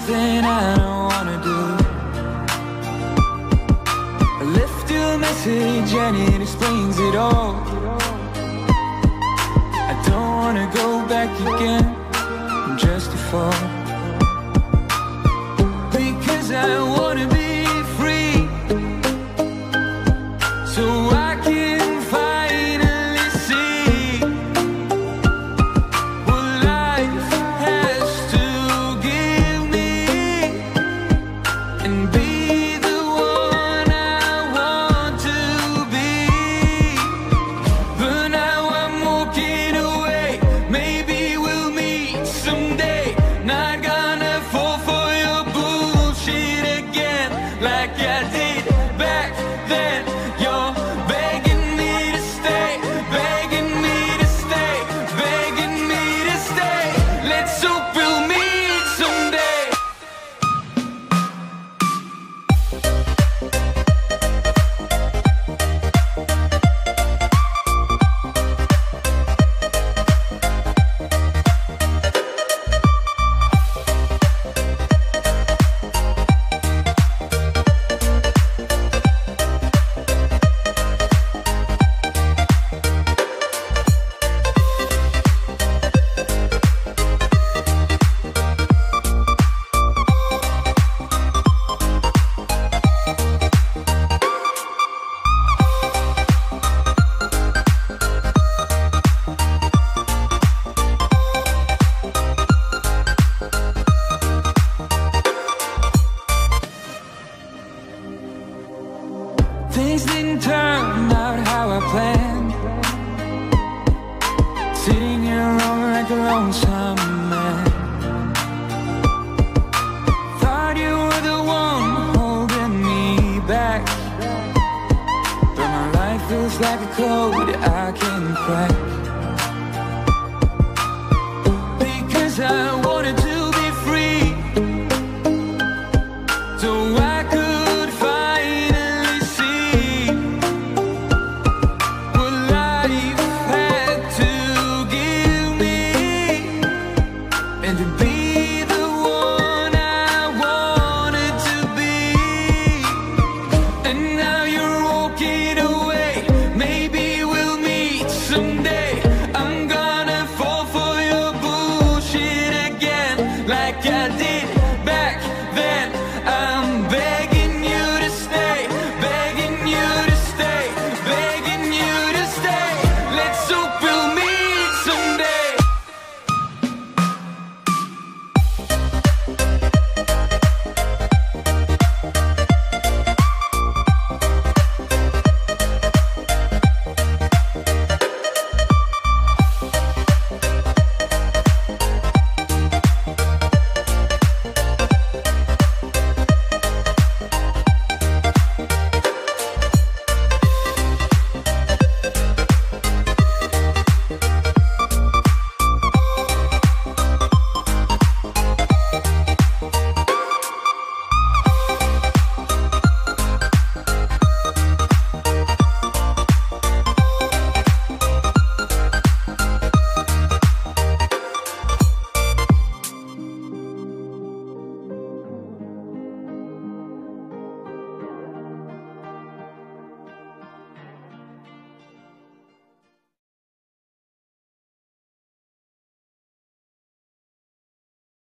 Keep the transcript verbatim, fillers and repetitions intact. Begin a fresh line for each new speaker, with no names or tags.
something I don't wanna do. I left you a message and it explains it all. I don't wanna go back again just to fall, because I wanna be free, so I can finally see what life has to give me, and be the one I want to be. But now I'm walking away, maybe we'll meet someday. Not gonna fall for your bullshit again like I did back then. You're begging me to stay, begging me to stay, begging me to stay. Let's hope we'll meet someday. Things didn't turn out how I planned. Sitting here alone like a lonesome man. Thought you were the one holding me back, but my life feels like a code I can't crack. Because I wanted to be free, so I could finally see what life had to give me, and to be the one I wanted to be. And now you're walking away, maybe we'll meet someday. I'm gonna fall for your bullshit again like I